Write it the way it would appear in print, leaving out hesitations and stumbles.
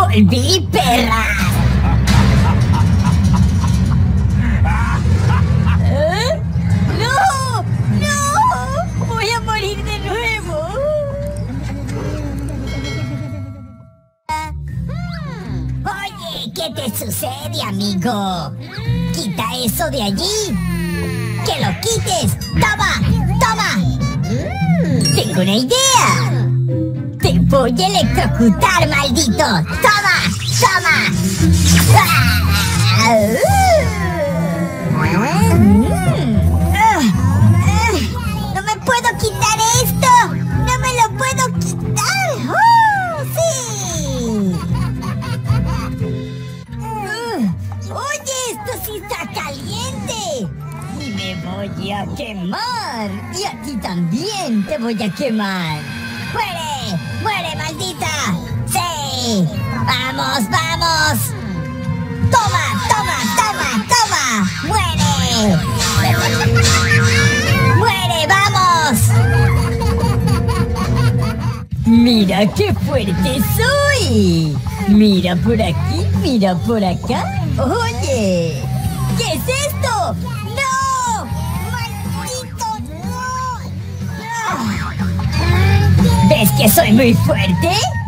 volví, perra. ¿Eh? ¡No! ¡No! ¡Voy a morir de nuevo! Oye, ¿qué te sucede, amigo? Quita eso de allí. ¡Que lo quites! ¡Toma! ¡Toma! Tengo una idea. Te voy a electrocutar, maldito. ¡Toma! ¡Toma! ¡No me puedo quitar esto! ¡No me lo puedo quitar! ¡Sí! ¡Oye, esto sí está caliente! ¡Y me voy a quemar! ¡Y a ti también te voy a quemar! ¡Muere! ¡Muere, maldita! ¡Sí! ¡Vamos, vamos! ¡Toma, toma, toma, toma! ¡Muere! ¡Muere, vamos! ¡Mira qué fuerte soy! ¡Mira por aquí, mira por acá! ¡Oye! ¿Qué es esto? ¡No! ¡Maldito, no! ¿Ves que soy muy fuerte?